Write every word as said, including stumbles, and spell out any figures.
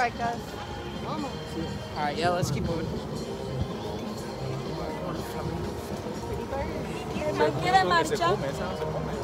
right, guys. All right, yeah, let's keep moving. El man quiere marcha. Se come, esa no se come.